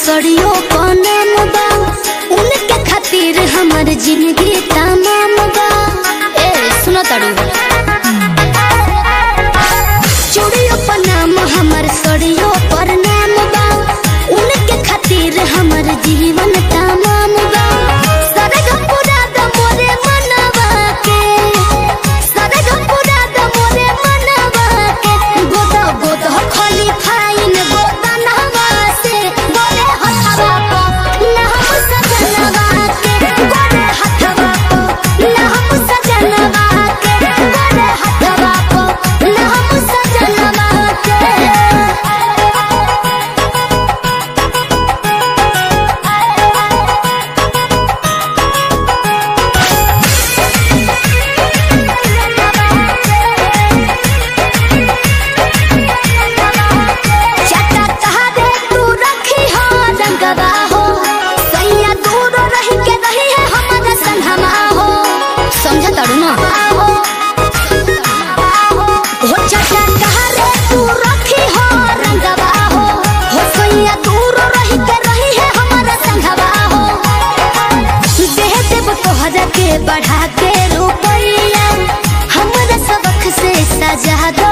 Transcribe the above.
सड़ियों को नाम बा, उनके खातिर हमार जिंदगी तमाम बा। ए सुनो तड़ू चूड़ियों पर नाम हमार सड़ियों पर नाम बा, उनके खातिर हमार जीवन तमाम बा। सरग पूरा द मोरे मनवा के, सरग पूरा द मोरे मनवा के, गोदा गोदा खाली फाइन गोदा नहवा से गोरे हथवा को नहम सजनवा के, गोरे हथवा को नहम सजनवा के, गोरे हथवा को नहम सजनवा के। बढ़ा के रुपया हमरा सबक से सजा